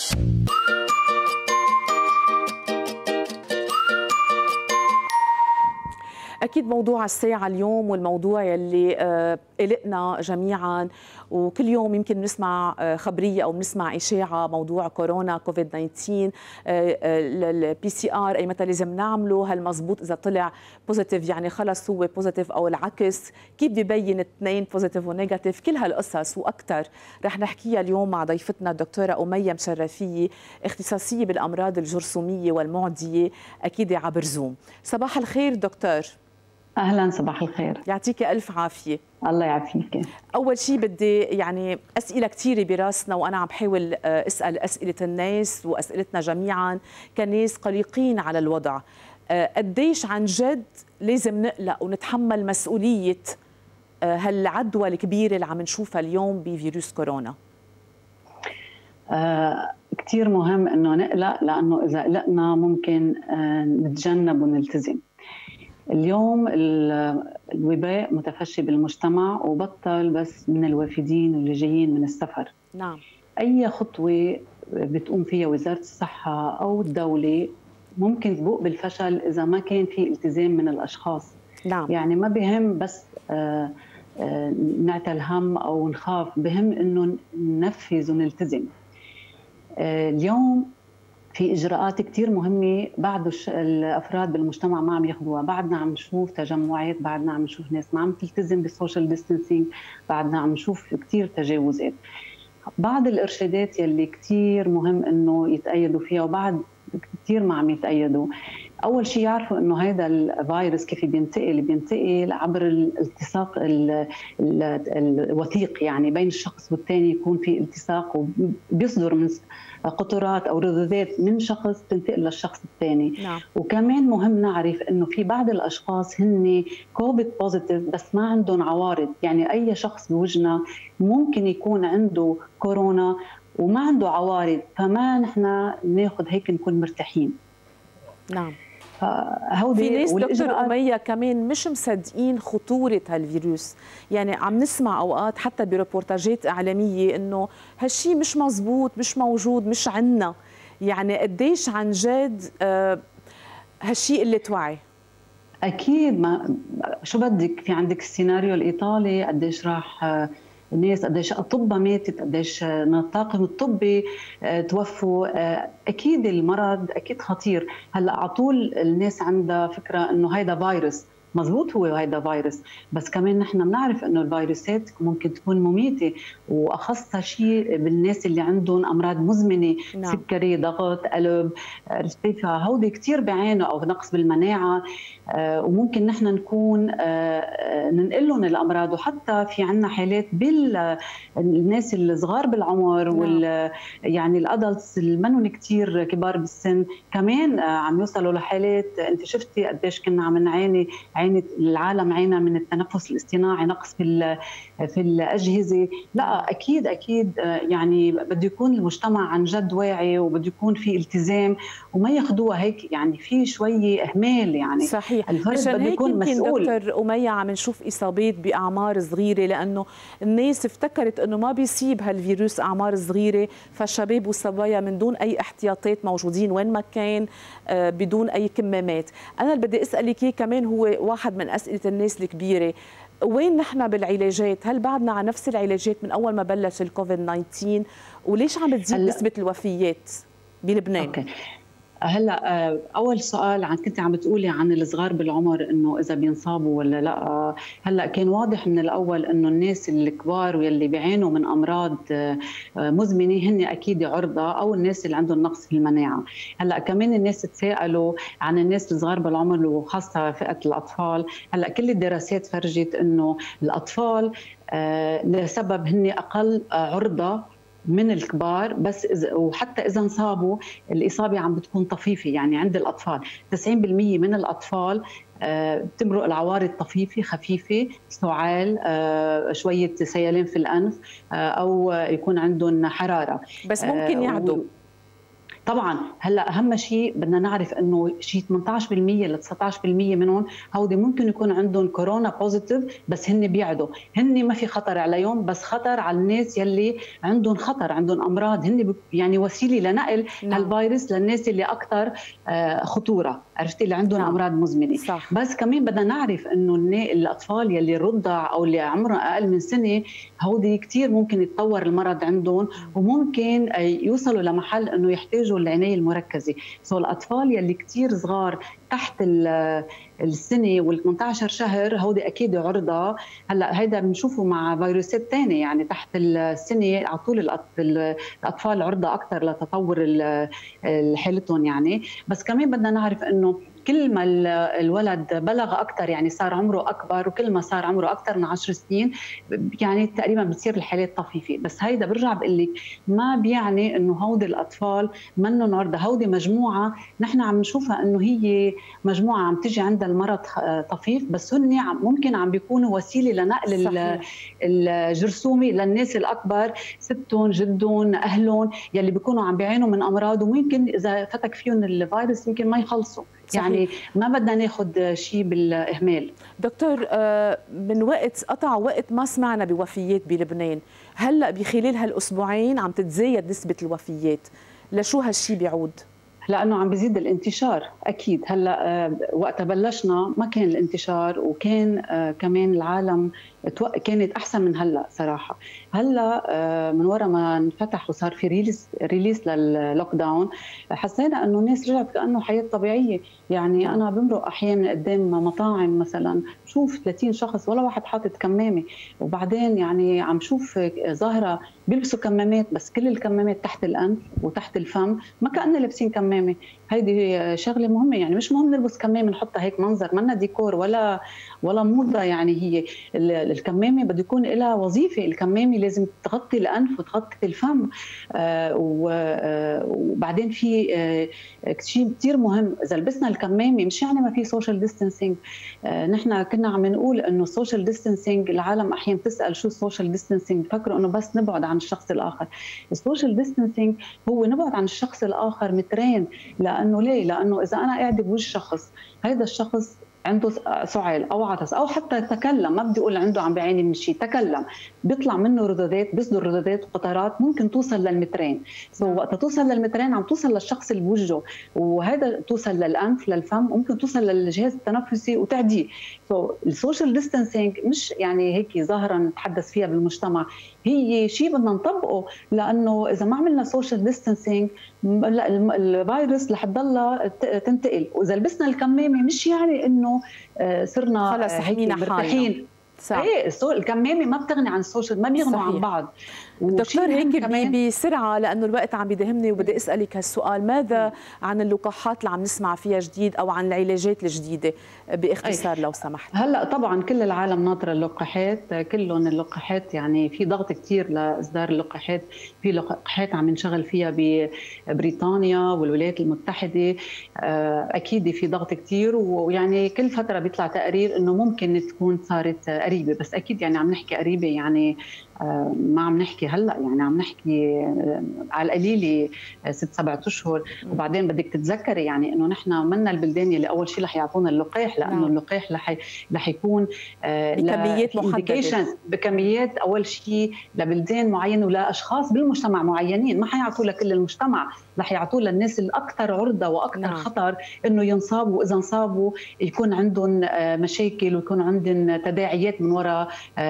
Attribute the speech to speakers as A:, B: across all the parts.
A: أكيد موضوع الساعة اليوم والموضوع يلي قلقنا جميعا، وكل يوم يمكن بنسمع خبرية أو بنسمع إشاعة موضوع كورونا كوفيد 19. البي سي ار أي متى لازم نعمله؟ هل مزبوط إذا طلع بوزيتيف يعني خلص هو بوزيتيف أو العكس؟ كيف ببين اثنين بوزيتيف ونيجاتيف؟ كل هالقصص وأكثر رح نحكيها اليوم مع ضيفتنا الدكتورة أمية مشرفية، اختصاصية بالأمراض الجرثومية والمعدية، أكيد عبر زوم. صباح الخير دكتور.
B: اهلا، صباح الخير.
A: يعطيك الف عافيه.
B: الله يعافيك.
A: اول شيء بدي يعني اسئله كثيره براسنا وانا عم بحاول اسال اسئله الناس واسئلتنا جميعا كناس قلقين على الوضع. قديش عن جد لازم نقلق ونتحمل مسؤوليه هالعدوى الكبيره اللي عم نشوفها اليوم بفيروس كورونا؟
B: كثير مهم انه نقلق، لانه اذا قلقنا ممكن نتجنب ونلتزم. اليوم الوباء متفشي بالمجتمع وبطل بس من الوافدين واللي جايين من السفر.
A: نعم.
B: أي خطوة بتقوم فيها وزارة الصحة أو الدولة ممكن تبوء بالفشل إذا ما كان في التزام من الأشخاص.
A: نعم.
B: يعني ما بهم بس نعتل هم أو نخاف، بهم إنه ننفذ ونلتزم. اليوم في إجراءات كتير مهمة بعد الأفراد بالمجتمع ما عم ياخذوها، بعدنا عم نشوف تجمعات، بعدنا عم نشوف ناس ما عم تلتزم بالسوشيال ديستانسينج، بعدنا عم نشوف كتير تجاوزات. بعض الإرشادات يلي كتير مهم إنه يتأيدوا فيها وبعد كتير ما عم يتأيدوا. أول شيء يعرفوا إنه هذا الفيروس كيف بينتقل عبر الالتصاق الوثيق، يعني بين الشخص والثاني يكون في التصاق وبيصدر من قطرات أو رذاذات من شخص تنتقل للشخص الثاني.
A: نعم.
B: وكمان مهم نعرف إنه في بعض الأشخاص هن كوفيد بوزيتيف بس ما عندهم عوارض، يعني أي شخص بوجنا ممكن يكون عنده كورونا وما عنده عوارض، فما نحن ناخذ هيك نكون مرتاحين.
A: نعم. في ناس دكتور أمية كمان مش مصدقين خطورة هالفيروس، يعني عم نسمع أوقات حتى بريبورتاجات إعلامية إنه هالشي مش مزبوط، مش موجود، مش عنا. يعني قديش عن جد هالشي قلة وعي؟
B: أكيد، ما شو بدك، في عندك السيناريو الإيطالي قديش راح الناس، قديش أطباء ماتت، قديش من الطاقم الطبي توفوا. أكيد المرض أكيد خطير. هلأ على طول الناس عندها فكرة إنه هيدا فيروس، مزبوط هو هيدا فيروس، بس كمان نحن بنعرف إنه الفيروسات ممكن تكون مميتة، وأخصها شيء بالناس اللي عندهم أمراض مزمنة.
A: نعم.
B: سكري، ضغط، قلب، ارتفاع، هودي كتير بيعانوا، أو نقص بالمناعة، وممكن نحن نكون ننقلهم الأمراض. وحتى في عنا حالات بالناس الصغار بالعمر يعني الأدلتس اللي منهم كتير كبار بالسن كمان عم يوصلوا لحالات. أنت شفتي قديش كنا عم نعاني، العالم عانى من التنفس الاصطناعي، نقص في الأجهزة. لا أكيد يعني بده يكون المجتمع عن جد واعي، وبده يكون في التزام وما ياخذوها هيك، يعني في شوية إهمال. يعني
A: صحيح،
B: مشان هيك يمكن
A: دكتور أمية عم نشوف إصابات بأعمار صغيرة، لأنه الناس افتكرت أنه ما بيصيب هالفيروس أعمار صغيرة، فالشباب والصبايا من دون أي احتياطات موجودين وين ما كان، بدون أي كمامات. أنا اللي بدي أسألك كمان هو واحد من أسئلة الناس الكبيرة، وين نحن بالعلاجات؟ هل بعدنا على نفس العلاجات من أول ما بلش الكوفيد 19؟ وليش عم بتزيد نسبة الوفيات بلبنان؟
B: أوكي. هلا اول سؤال كنت عم بتقولي عن الصغار بالعمر انه اذا بينصابوا ولا لا. هلا كان واضح من الاول انه الناس الكبار واللي بيعانوا من امراض مزمنه هن اكيد عرضه، او الناس اللي عندهم نقص في المناعه. هلا كمان الناس تساءلوا عن الناس الصغار بالعمر وخاصه فئه الاطفال. هلا كل الدراسات فرجت انه الاطفال لسبب هن اقل عرضه من الكبار، بس وحتى إذا انصابوا الإصابة عم بتكون طفيفة. يعني عند الأطفال 90% من الأطفال بتمرق العوارض طفيفة خفيفة، سعال، شوية سيلان في الأنف، أو يكون عندهم حرارة.
A: بس ممكن يعدوا.
B: طبعا هلا اهم شيء بدنا نعرف انه شيء 18% ل 19% منهم هودي ممكن يكون عندهم كورونا بوزيتيف، بس هن بيعدوا، هن ما في خطر عليهم، بس خطر على الناس يلي عندهم خطر، عندهم امراض، هن يعني وسيله لنقل هالفيروس للناس اللي اكثر خطوره، عرفتي، اللي عندهم امراض مزمنه.
A: صح.
B: بس كمان بدنا نعرف انه الاطفال يلي الرضع او اللي عمرهم اقل من سنه هودي كثير ممكن يتطور المرض عندهم، وممكن يوصلوا لمحل انه يحتاجوا العنايه المركزه. الاطفال يلي كثير صغار تحت السنه وال 18 شهر هودي اكيد عرضه. هلا هيدا بنشوفه مع فيروسات ثانيه، يعني تحت السنه على طول الاطفال عرضه اكثر لتطور حالتهم يعني. بس كمان بدنا نعرف انه كل ما الولد بلغ اكثر، يعني صار عمره اكبر، وكل ما صار عمره اكثر من 10 سنين يعني تقريبا بتصير الحالات طفيفه. بس هيدا برجع بقول لك ما بيعني انه هودي الاطفال منهم عرضه، هودي مجموعه نحن عم نشوفها انه هي مجموعه عم تجي عندها المرض طفيف، بس هن ممكن عم بيكونوا وسيله لنقل الجرثومه للناس الاكبر، ستهم، جدهم، اهلهم يلي بيكونوا عم بيعانوا من امراض، وممكن اذا فتك فيهم الفيروس يمكن ما يخلصوا. صحيح. يعني ما بدنا ناخذ شيء بالاهمال.
A: دكتور، من وقت قطع وقت ما سمعنا بوفيات بلبنان، هلا بخلال هالاسبوعين عم تتزايد نسبه الوفيات، لشو هالشيء بيعود؟
B: لانه عم بيزيد الانتشار اكيد. هلا وقتها بلشنا ما كان الانتشار، وكان كمان العالم كانت احسن من هلا صراحه. هلا من وراء ما انفتح وصار في ريليس لللوك داون، حسينا انه الناس رجعت كانه حياه طبيعيه. يعني انا بمرق احيانا قدام مطاعم مثلا بشوف 30 شخص ولا واحد حاطط كمامه، وبعدين يعني عم شوف ظاهره بيلبسوا كمامات، بس كل الكمامات تحت الانف وتحت الفم، ما كأننا لابسين كمامه. هيدي شغله مهمه، يعني مش مهم نلبس كمامه نحطها هيك منظر، منا ديكور ولا موضه. يعني هي الكمامه بده يكون لها وظيفه، الكمامه لازم تغطي الانف وتغطي الفم. وبعدين في شيء كثير مهم، اذا لبسنا الكمامه مش يعني ما في سوشيال ديستانسينج. نحن كنا عم نقول انه السوشيال ديستانسينج، العالم احيانا بتسال شو السوشيال ديستانسينج، بفكروا انه بس نبعد عن الشخص الاخر. السوشيال ديستانسينج هو نبعد عن الشخص الاخر مترين. لانه ليه؟ لانه اذا انا قاعده بوجه شخص، هذا الشخص عنده سعال او عطس او حتى تكلم، ما بدي اقول عنده عم بيعاني من شيء، تكلم، بيطلع منه رذاذات، بيصدر رذاذات وقطرات ممكن توصل للمترين. وقت توصل للمترين عم توصل للشخص اللي بوجهه، وهذا توصل للانف، للفم، ممكن توصل للجهاز التنفسي وتعديه. السوشيال ديستانسينج مش يعني هيك ظاهره نتحدث فيها بالمجتمع، هي شيء بدنا نطبقه. لانه اذا ما عملنا سوشيال ديستانسينج الفيروس رح تضلها تنتقل. واذا لبسنا الكمامه مش يعني انه صرنا
A: خلص
B: هيك مرتاحين. ايه الكمامه ما بتغني عن السوشيال، ما بيغنوا عن بعض.
A: دكتور هيك بسرعه لانه الوقت عم بيدهمني وبدي اسالك هالسؤال، ماذا عن اللقاحات اللي عم نسمع فيها جديد او عن العلاجات الجديدة باختصار لو سمحت؟
B: هلا طبعا كل العالم ناطره اللقاحات، كلهم اللقاحات، يعني في ضغط كثير لاصدار اللقاحات. في لقاحات عم نشغل فيها ببريطانيا والولايات المتحده، اكيد في ضغط كثير، ويعني كل فتره بيطلع تقرير انه ممكن تكون صارت قريبه، بس اكيد يعني عم نحكي قريبه، يعني ما عم نحكي هلا، يعني عم نحكي على القليله 6-7 اشهر. وبعدين بدك تتذكري يعني انه نحن منا البلدان اللي اول شيء رح يعطونا اللقاح، لانه اللقاح رح يكون
A: بكميات محدده،
B: بكميات اول شيء لبلدان معينه ولاشخاص بالمجتمع معينين، ما حيعطوه لكل المجتمع، رح يعطوه للناس الاكثر عرضه واكثر خطر انه ينصابوا، واذا انصابوا يكون عندهم مشاكل ويكون عندهم تداعيات من وراء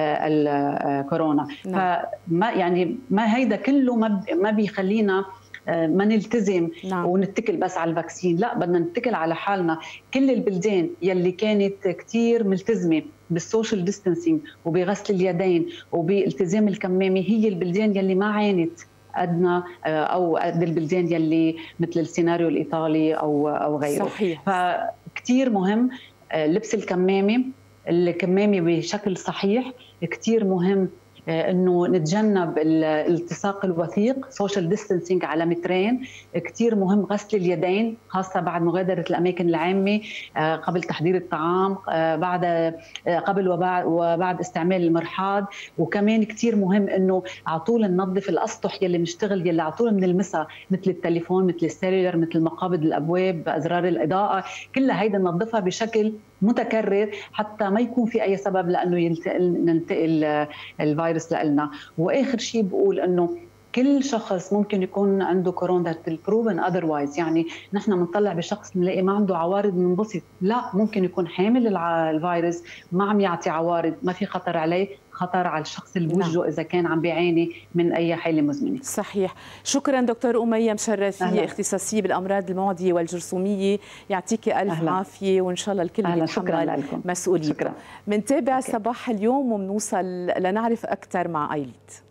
B: الكورونا. فما يعني ما هيدا كله ما بيخلينا ما نلتزم ونتكل بس على الفاكسين، لا بدنا نتكل على حالنا. كل البلدان يلي كانت كتير ملتزمة بالسوشيال ديستانسينج وبغسل اليدين وبالتزام الكمامة هي البلدان يلي ما عانت قدنا او قد البلدان يلي مثل السيناريو الايطالي او غيره.
A: صحيح.
B: فكتير مهم لبس الكمامة بشكل صحيح، كتير مهم انه نتجنب الالتصاق الوثيق، سوشيال ديستانسينج على مترين، كثير مهم غسل اليدين خاصه بعد مغادره الاماكن العامه، قبل تحضير الطعام، قبل وبعد استعمال المرحاض. وكمان كثير مهم انه على طول ننظف الاسطح يلي بنشتغل، يلي على طول بنلمسها، مثل التليفون، مثل السيلولر، مثل مقابض الابواب، ازرار الاضاءه، كلها هيدا ننظفها بشكل متكرر حتى ما يكون في اي سبب لانه ننتقل الفيروس لنا. واخر شيء بقول انه كل شخص ممكن يكون عنده كورونا بروفن اذروايز، يعني نحن بنطلع بشخص بنلاقي ما عنده عوارض بننبسط، لا، ممكن يكون حامل الفيروس ما عم يعطي عوارض، ما في خطر عليه، خطر على الشخص اللي بوجهه اذا كان عم بيعاني من اي حاله مزمنه.
A: صحيح. شكرا دكتور أمية مشرفية، اختصاصية بالامراض المعديه والجرثوميه، يعطيكي الف عافيه وان شاء الله الكل يتحمل مسؤوليته. منتابع صباح اليوم وبنوصل لنعرف اكثر مع ايليت.